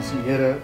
dames en here,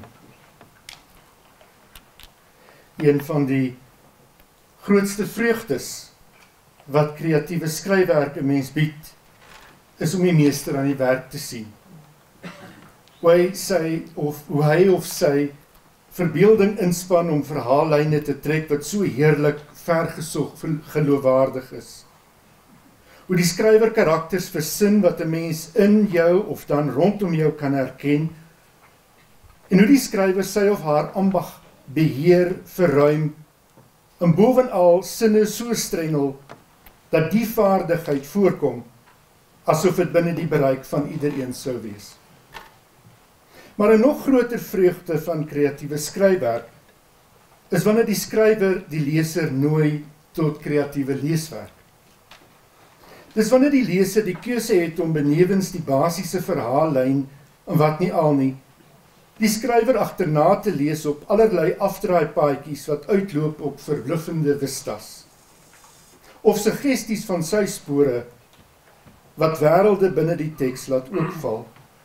een van die grootste vreugdes wat kreatiewe skryfwerk 'n mens bied, is om die meester aan die werk te sien. Hoe hy of sy verbeelding inspan om verhaallyne te trek wat so heerlik vergesog geloofwaardig is. Hoe die skrywer karakters versin wat 'n mens in jou of dan rondom jou kan herken, en hoe die skrywer sy of haar ambag beheer, verruim, en bovenal sinne so strengel, dat die vaardigheid voorkom, asof het binne die bereik van iedereen sou wees. Maar 'n nog groter vreugde van kreatiewe skryfwerk, is wanneer die skrywer die leser nooi tot kreatiewe leeswerk. Dis wanneer die leser die keuse het om benewens die basiese verhaallyn, en wat nie al nie, die skrywer agterna te lees op allerlei afdraaipaadjies wat uitloop op verbluffende vistas, of suggesties van sy spore, wat wêrelde binne die teks laat oopval.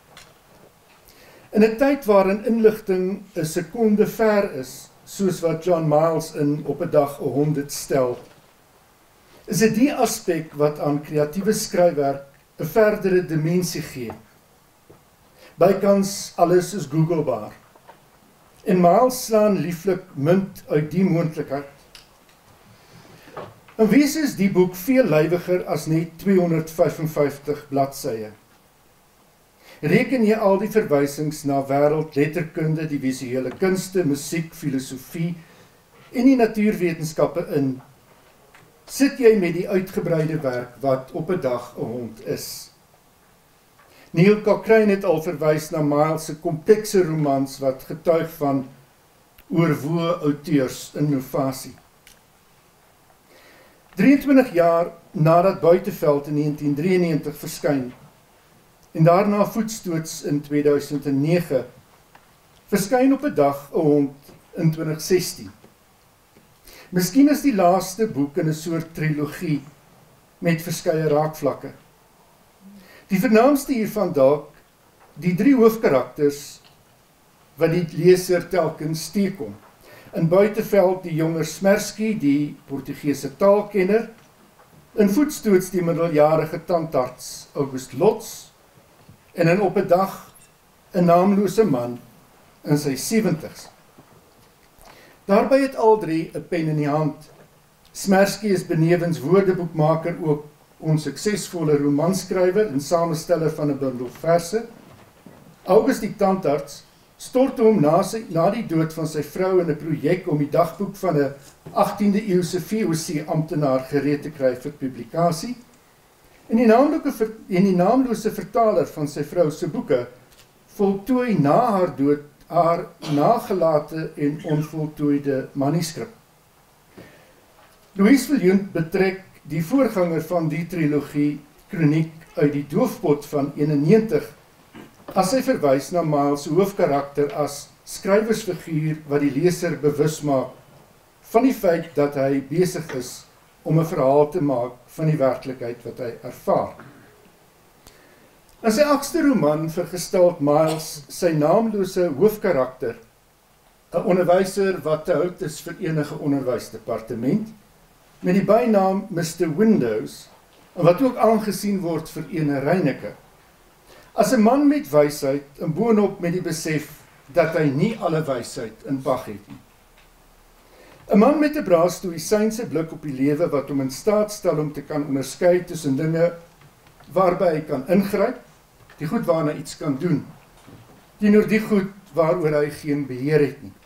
In 'n tyd waarin inligting 'n sekonde ver is, soos wat John Miles in Op 'n Dag 'n 100 stel, is dit die aspek wat aan kreatiewe skryfwerk 'n verdere dimensie gee. Bykans alles is googlebaar. En Miles slaan lieflik munt uit die moontlikheid. In wese is die boek veel lywiger as net 255 bladsye. Reken jy al die verwysings na wêreld, letterkunde, die visuele kunste, musiek, filosofie en die natuurwetenskappe in, sit jy met die uitgebreide werk wat Op 'n Dag 'n Hond is. Neil Cochrane het al verwys na Miles se komplekse romans wat getuig van oorwoë auteurs innovasie. 23 jaar nadat Buiteveld in 1993 verskyn, en daarna Voetstoots in 2009, verskyn Op 'n Dag 'n Hond in 2016. Miskien is die laaste boek in 'n soort trilogie met verskeie raakvlakke. Die vernaamste hiervan dalk die 3 hoofkarakters wat die leser telkens teekom. In Buiteveld die jonger Smersky, die Portugese taalkenner, in Voetstoots die middeljarige tandarts August Lotz, en in Op 'n Dag 'n naamlose man in sy 70's. Daarby het al 3 'n pen in die hand. Smersky is benewens woordeboekmaker ook onsuksesvolle romanskrywer en samesteller van 'n bundel verse. August die tandarts stort hom na die dood van sy vrou in 'n projek om die dagboek van 'n 18de eeuse VOC amptenaar gereed te kry vir publikasie. En die naamlose vertaler van sy vrou se boeke voltooi na haar dood haar nagelate en onvoltooide manuskrip. Louis Viljoen betrek die voorganger van die trilogie, Kroniek uit die Doofpot van 91, as hy verwys na Miles se hoofkarakter as skrywersfiguur wat die leser bewus maak van die feit dat hy besig is om 'n verhaal te maak van die werklikheid wat hy ervaar. In sy 8ste roman vergestalt Miles sy naamlose hoofkarakter, 'n onderwyser wat te oud is vir enige onderwysdepartement, met die bynaam Mr. Windows, en wat ook aangesien word vir ene Reineke, as 'n man met wysheid en boonop met die besef dat hy nie alle wysheid in pag het nie. 'n man met 'n braaf stoïsynse blik op die lewe wat hom in staat stel om te kan onderskei tussen dinge waarby hy kan ingryp, die goed waarna iets kan doen, teenoor die goed waaroor hy geen beheer het nie.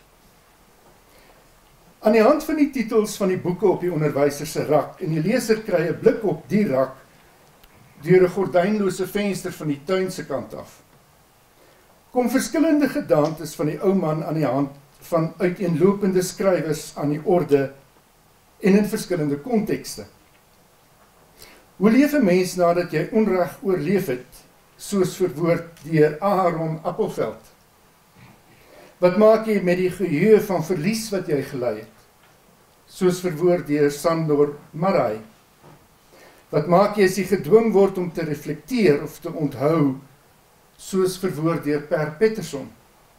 Aan die hand van die titels van die boeke op die onderwyser se rak, en die leser kry 'n blik op die rak deur 'n gordynlose venster van die tuin se kant af, kom verskillende gedaantes van die ou man aan die hand van uiteenlopende skrywers aan die orde en in verskillende kontekste. Hoe leef 'n mens nadat jy onreg oorleef het, soos verwoord deur Aharon Appelfeld? Wat maak jy met die geheue van verlies wat jy gely het, soos verwoord deur Sandor Marai? Wat maak jy as jy gedwing word om te reflekteer of te onthou, soos verwoord deur Per Pettersson?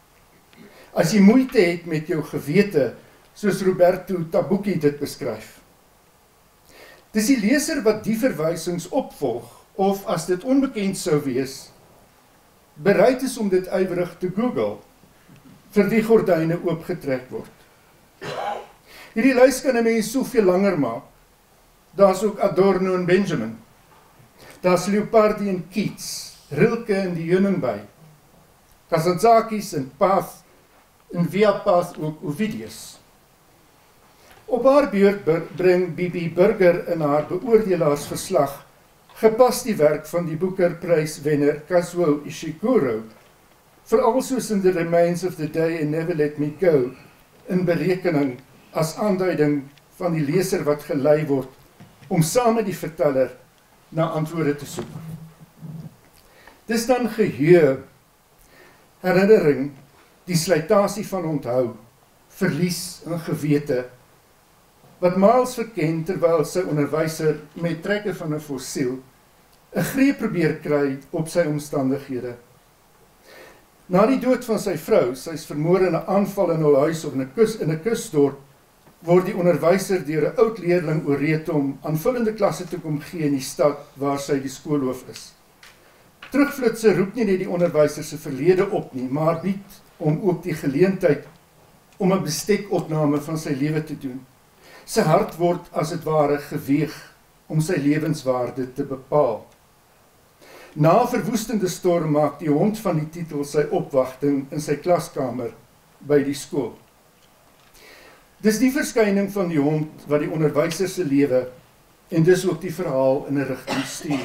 As jy moeite het met jou gewete, soos Roberto Tabucchi dit beskryf. Dis die leser wat die verwysings opvolg, of as dit onbekend sou wees, bereid is om dit ywerig te Google, vir die gordyne oopgetrek word. Hierdie lys kan 'n mens soveel langer maak. Daar's ook Adorno en Benjamin. Daar's Leopardi en Keats, Rilke en die Heuningby, Kazantzakis en Path, en via Path ook Ovidius. Op haar beurt bring B.B. Burger in haar beoordelaarsverslag gepas die werk van die Booker-pryswenner Kazuo Ishiguro, veral soos in The Remains of the Day and Never Let Me Go, in berekening as aanduiding van die leser wat gelei word om saam met die verteller na antwoorde te soek. Dis dan geheue, herinnering, die slytasie van onthou, verlies en gewete, wat Miles verken terwyl sy onderwyser met trekke van 'n fossiel 'n greep probeer kry op sy omstandighede. Na die dood van sy vrou, sy is vermoor in 'n aanval in hul huis op 'n kusdorp, word die onderwyser deur 'n oud leerling ooreed om aanvullende klasse te kom gee in die stad waar sy die skoolhoof is. Terugflitse roep nie net die onderwyser se verlede op nie, maar bied hom ook die geleentheid om 'n bestekopname van sy lewe te doen. Sy hart word as het ware geweeg om sy lewenswaarde te bepaal. Na 'n verwoestende storm maak die hond van die titel sy opwagting in sy klaskamer by die skool. Dis die verskyning van die hond wat die onderwyser se lewe en dis ook die verhaal in 'n rigting stuur.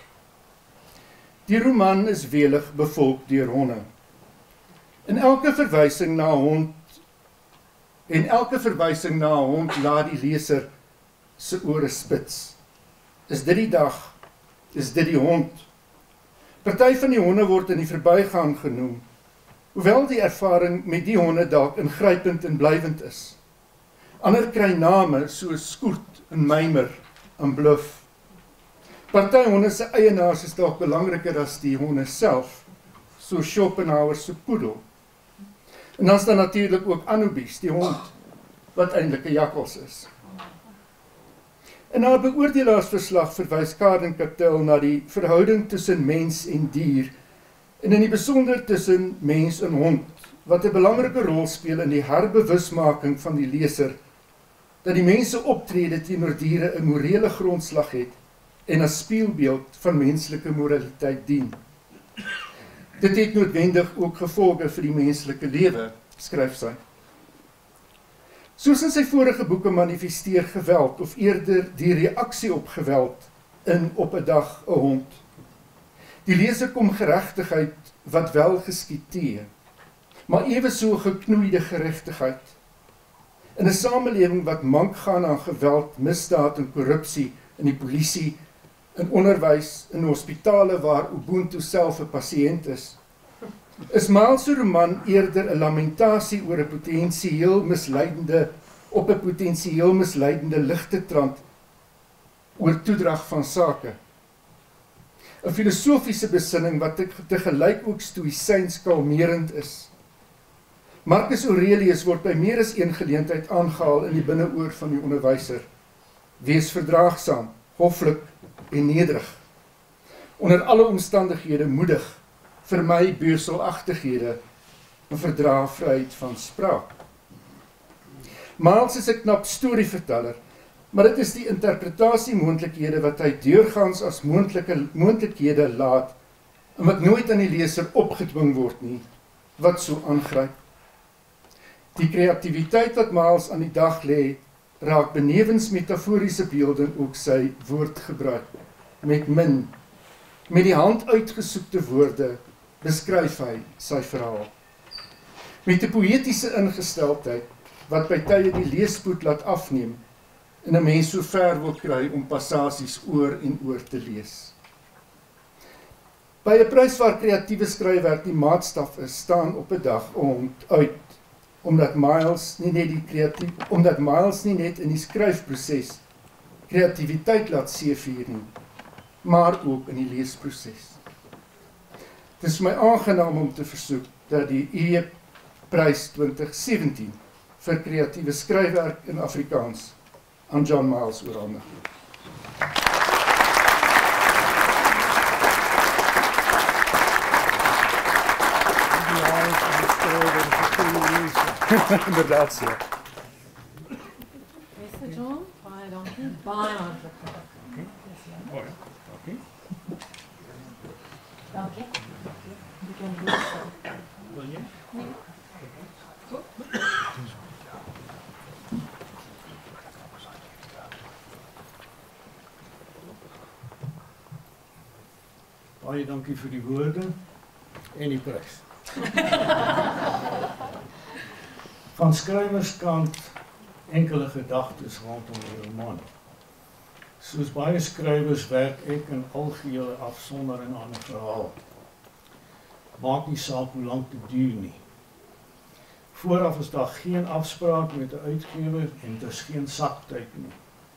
Die roman is welig bevolk deur honde. En elke verwysing na 'n hond laat die leser se ore spits. Is dit die dag? Is dit die hond? Party van die honde word in die verbygaan genoem, hoewel die ervaring met die honde dalk ingrypend en blywend is. Ander kry name soos Skoert en Meimer en Bluff. Party honde se eienaars is dalk belangriker as die honde self, soos Schopenhauer se poedel. En dan is daar natuurlik ook Anubis, die hond, wat eintlik 'n jakkals is. In haar beoordelaarsverslag verwys Karen Cattell na die verhouding tussen mens en dier, en in die besonder tussen mens en hond, wat 'n belangrike rol speel in die herbewusmaking van die leser, dat die mense optrede teenoor diere 'n morele grondslag het, en as spieelbeeld van menslike moraliteit dien. Dit het noodwendig ook gevolge vir die menslike lewe, skryf sy. Soos in sy vorige boeke manifesteer geweld, of eerder die reaksie op geweld, in Op 'n dag 'n hond. Die leser kom geregtigheid wat wel geskied te, maar eweso geknoeide geregtigheid. In 'n samelewing wat mank gaan aan geweld, misdaad en korrupsie, in die polisie, in onderwys, in hospitale waar Ubuntu self 'n pasiënt is Miles se roman eerder 'n lamentasie oor 'n potensieel misleidende ligtetrand oor toedrag van sake. 'n Filosofiese besinning wat tegelyk ook stoïsyns kalmerend is. Marcus Aurelius word by meer as een geleentheid aangehaal in die binneoor van die onderwyser. Wees verdraagsaam, hoflik en nederig. Onder alle omstandighede moedig, vermy beuselagtighede en verdra vryheid van spraak. Miles is 'n knap storieverteller, maar dit is die interpretasiemoontlikhede wat hy deurgaans as moontlikhede laat en wat nooit aan die leser opgedwing word nie, wat so aangryp. Die kreatiwiteit wat Miles aan die dag lê, raak benewens metaforiese beelde ook sy woordgebruik. Met die hand uitgesoekte woorde beskryf hy sy verhaal. Met 'n poëtiese ingesteldheid wat by tye die leespoed laat afneem en 'n mens so ver wil kry om passasies oor en oor te lees. By 'n prys waar kreatiewe skryfwerk die maatstaf is, staan Op 'n dag 'n hond uit, omdat Miles nie net in die skryfproses kreatiwiteit laat seevier nie, maar ook in die leesproses. Het is my aangenaam om te versoek dat die Prys 2017 vir kreatiewe skryfwerk in Afrikaans aan John Miles oorhandig. Inderdaad so. Meester John, baie dankie. Baie hartlik. Baie dankie. Dankie. Jy kan lees. Wil jy? Nee. Baie dankie vir die woorde en die prys. Van skrywerskant enkele gedagtes rondom die roman. Soos baie skrywers werk ek in algehele afsondering aan 'n verhaal. Maak nie saak hoe lank dit duur nie. Vooraf is daar geen afspraak met 'n uitgewer en dit is geen saktyd nie.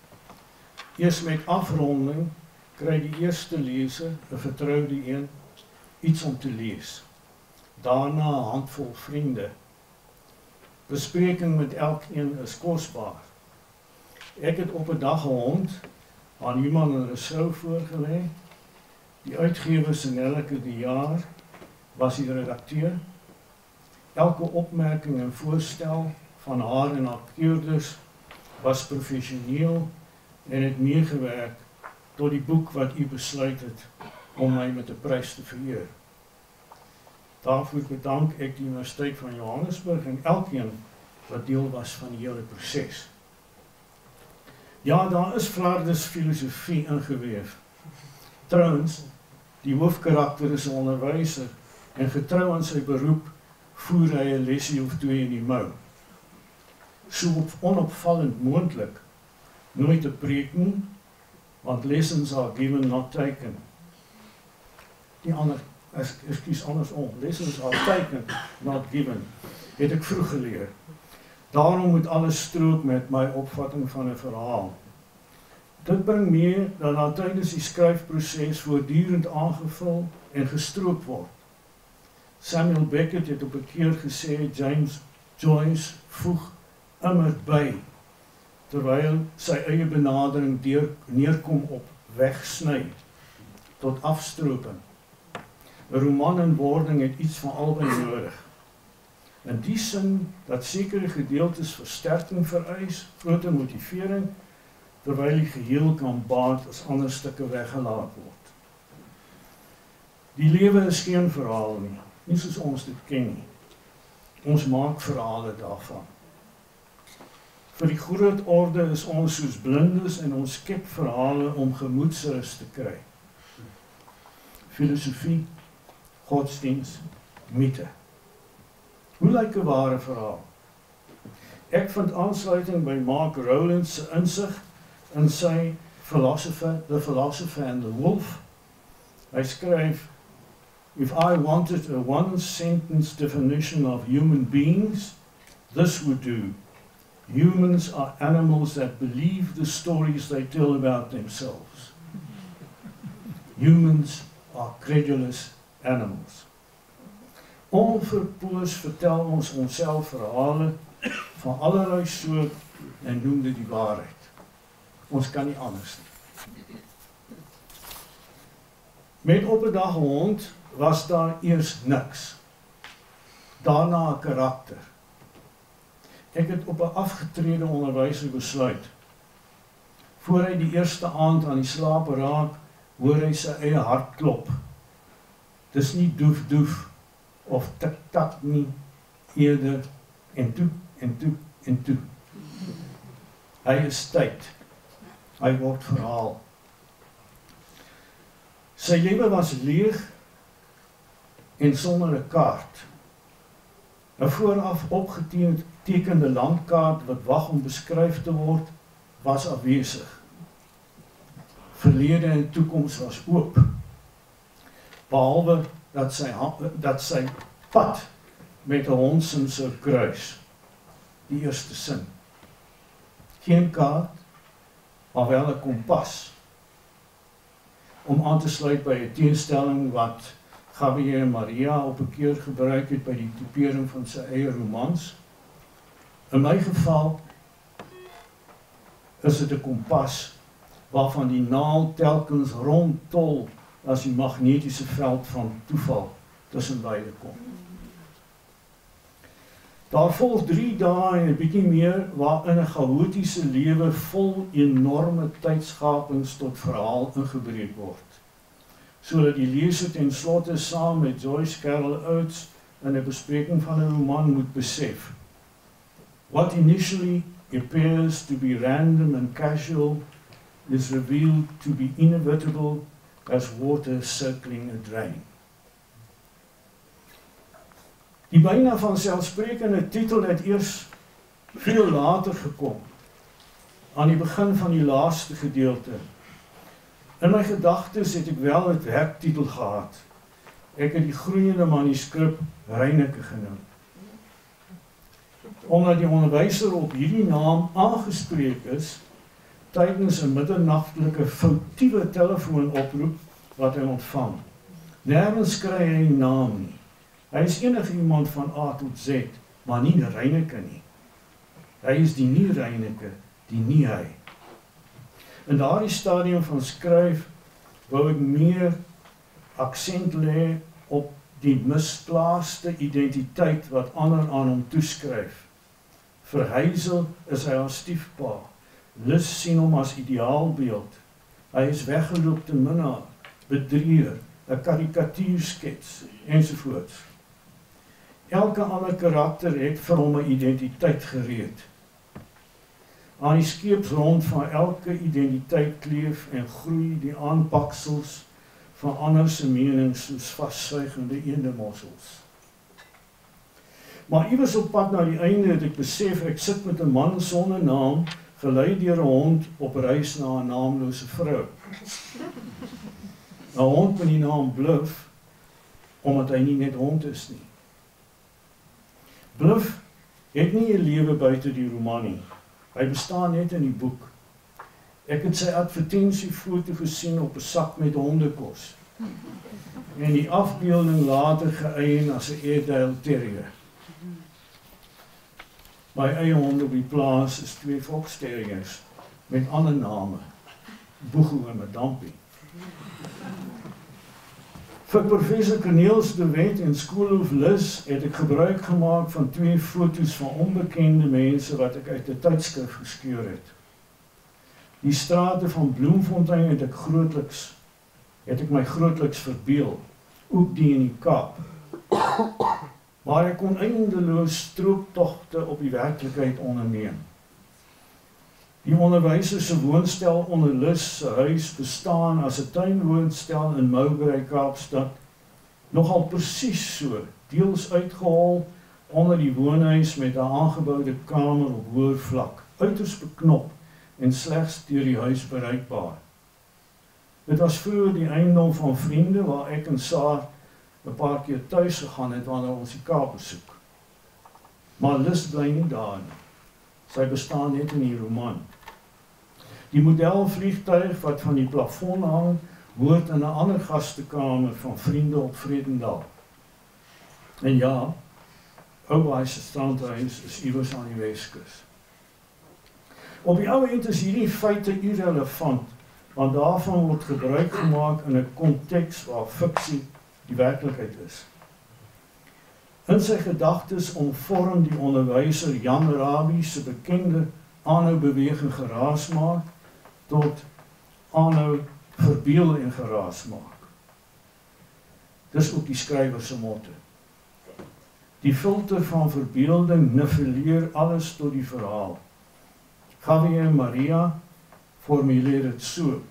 Eers met afronding kry die eerste leser, 'n vertroude een, iets om te lees. Daarna 'n handvol vriende. Bespreking met elkeen is kosbaar. Ek het op 'n dag 'n hond aan iemand in 'n sou voorgelê. Die uitgewer se Nelleke die jaar was die redakteur. Elke opmerking en voorstel van haar en haar keurders was professioneel en het meegewerk tot die boek wat u besluit het om my met 'n prys te vereer. Daarvoor bedank ek die Universiteit van Johannesburg en elkeen wat deel was van die hele proses. Ja, daar is flardes filosofie ingeweef. Trouwens, die hoofkarakter is 'n onderwyser en getrou aan sy beroep voer hy 'n lesie of twee in die mou. So onopvallend moontlik, nooit 'n preek nie, want lessons are given, not taken. Die ander, ekskuus andersom, lessons are taken, not given, het ek vroeg geleer. Daarom moet alles strook met my opvatting van 'n verhaal. Dit bring mee dat daar tydens die skryfproses voortdurend aangevul en gestroop word. Samuel Beckett het op 'n keer gesê, James Joyce voeg immer by, terwyl sy eie benadering neerkom op wegsny, tot afstrooping. 'n Roman in wording het iets van albei nodig. In die sin dat sekere gedeeltes versterking vereis, groter motivering, terwyl die geheel kan baat as ander stukke weggelaat word. Die lewe is geen verhaal nie soos ons dit ken nie. Ons maak verhale daarvan. Vir die groot orde is ons soos blindes en ons skep verhale om gemoedsrus te kry. Filosofie, godsdienst, mite. Hoe lyk 'n ware verhaal? Ek vind aansluiting by Mark Rowlands se insig in sy The Philosopher and the Wolf. Hy skryf, if I wanted a one-sentence definition of human beings, this would do. Humans are animals that believe the stories they tell about themselves. Humans are credulous animals. Onverpoos vertel ons onsself verhale van allerlei soort en noem dit die waarheid. Ons kan nie anders nie. Met op 'n dag 'n hond was daar eers niks. Daarna 'n karakter. Ek het op 'n afgetrede onderwyser besluit. Voor hy die eerste aand aan die slaap raak, hoor hy sy eie hart klop. Dis nie doef doef of tik tak nie, eerder en toe en toe en toe. Hy is tyd. Hy word verhaal. Sy lewe was leeg en sonder 'n kaart. 'n Vooraf opgetekende landkaart wat wag om beskryf te word, was afwesig. Verlede en toekoms was oop. Behalwe dat sy pad met 'n hondsin sou kruis. Die eerste sin. Geen kaart, maar wel 'n kompas. Om aan te sluit by 'n teenstelling wat Javier Maria op 'n keer gebruik het by die typering van sy eie romans. In my geval is dit 'n kompas waarvan die naald telkens rondtol as die magnetiese veld van toeval tussen beide kom. Daar volg 3 dae en 'n bietjie meer waarin 'n chaotiese lewe vol enorme tydskapings tot verhaal ingebreek word, sodat die leser ten slotte saam met Joyce Carol Oates in 'n bespreking van 'n roman moet besef: what initially appears to be random and casual is revealed to be inevitable as water circling a drain. Die byna vanselfsprekende titel het eers veel later gekom, aan die begin van die laaste gedeelte. In my gedagtes het ek wel 'n werktitel gehad. Ek het die groeiende manuskrip Reineke genoem. Omdat die onderwyser op hierdie naam aangespreek is tydens 'n middernagtelike foutiewe telefoonoproep wat hy ontvang. Nergens kry hy naam nie. Hy is enige iemand van A tot Z, maar nie Reineke nie. Hy is die nie Reineke, die nie hy. In daardie stadium van skryf wou ek meer aksent lê op die misplaaste identiteit wat ander aan hom toeskryf. Vir Hazel is hy haar stiefpa. Lis sien hom as ideaalbeeld. Hy is weggeloopte minnaar, bedrieger, 'n karikatuurskets ensovoorts. Elke ander karakter het vir hom 'n identiteit gereed. Aan die skeepsrond van elke identiteit kleef en groei die aanpaksels van ander se menings soos vassuigende eendemossels. Maar iewers op pad na die einde het ek besef ek sit met 'n man sonder naam, gelei deur 'n hond op reis na 'n naamlose vrou. 'n Hond met die naam Bluff, omdat hy nie net hond is nie. Bluff het nie 'n lewe buite die roman nie. Hy bestaan net in die boek. Ek het sy advertensiefoto gesien op 'n sak met hondekos. En die afbeelding later geëien as 'n Airedale Terrier. My eie hond op die plaas is 2 Fox Terriers met ander name, Boegoe en Madampie. Vir professor Corneels de Wet en School of Lis het ek gebruik gemaak van 2 foto's van onbekende mense wat ek uit 'n tydskrif geskeur het. Die strate van Bloemfontein het ek my grootliks verbeel, ook die in die Kaap. Maar ek kon eindeloos strooptogte op die werklikheid onderneem. Die onderwyser se woonstel onder Lis se huis bestaan as 'n tuinwoonstel in Mowbray, Kaapstad, nogal presies so, deels uitgehol onder die woonhuis met 'n aangeboude kamer op hoër vlak, uiters beknop en slegs deur die huis bereikbaar. Dit was vroeër die eiendom van vriende waar ek en Saar 'n paar keer tuis gegaan het wanneer ons die Kaap besoek. Maar Lis bly nie daar nie. Sy bestaan net in die roman. Die modelvliegtuig wat van die plafon hang, hoort in 'n ander gastekamer van vriende op Vredendal. En ja, Oubaai se strandhuis is iewers aan die Weskus. Op die ou end is hierdie feite irrelevant, want daarvan word gebruik gemaak in 'n konteks waar fiksie die werklikheid is. In sy gedagtes omvorm die onderwyser Jan Rabie se bekende aanhou-beweging geraasmaak tot aanhou verbeel en geraasmaak. Dis ook die skrywer se motto. Die filter van verbeelding nivelleer alles tot die verhaal. Javier Maria formuleer dit so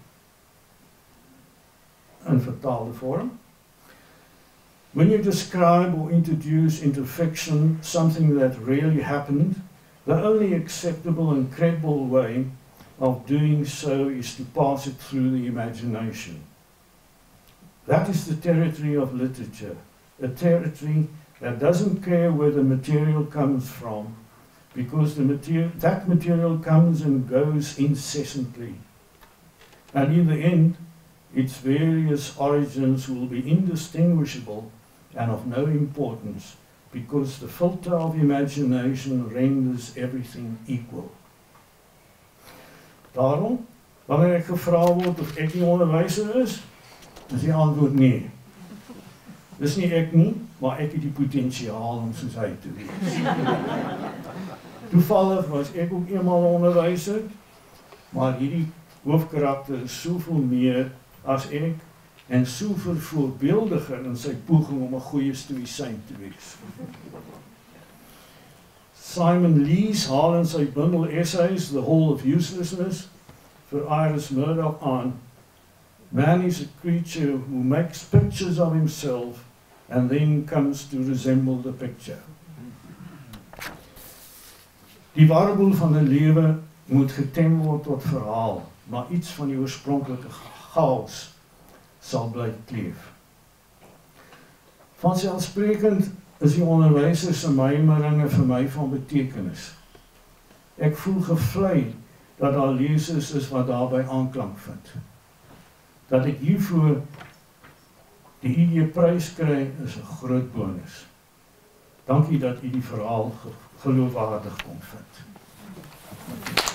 in vertaalde vorm. When you describe or introduce into fiction something that really happened, the only acceptable and credible way of doing so is to pass it through the imagination. That is the territory of literature, a territory that doesn't care where the material comes from, because that material comes and goes incessantly. And in the end, its various origins will be indistinguishable and of no importance, because the filter of imagination renders everything equal. Daarom, wanneer ek gevra word of ek nie onderwyser is die antwoord nee. Dis nie ek nie, maar ek het die potensiaal om soos hy te wees. Toevallig was ek ook eenmaal 'n onderwyser, maar hierdie hoofkarakter is soveel meer as ek en soveel voorbeeldiger in sy poging om 'n goeie stoïsyn te wees. Simon Lees haal in sy bundel essays The Hall of Uselessness vir Iris Murdoch aan: Man is a creature who makes pictures of himself and then comes to resemble the picture. Die waarboel van 'n lewe moet getem word tot verhaal, maar iets van die oorspronklike chaos sal bly kleef. Vanselfsprekend is die onderwyser se mijmeringe vir my van betekenis. Ek voel gevlei dat daar lesers is wat daarby aanklank vind. Dat ek hiervoor die ID prys kry is 'n groot bonus. Dankie dat u die verhaal geloofwaardig kon vind.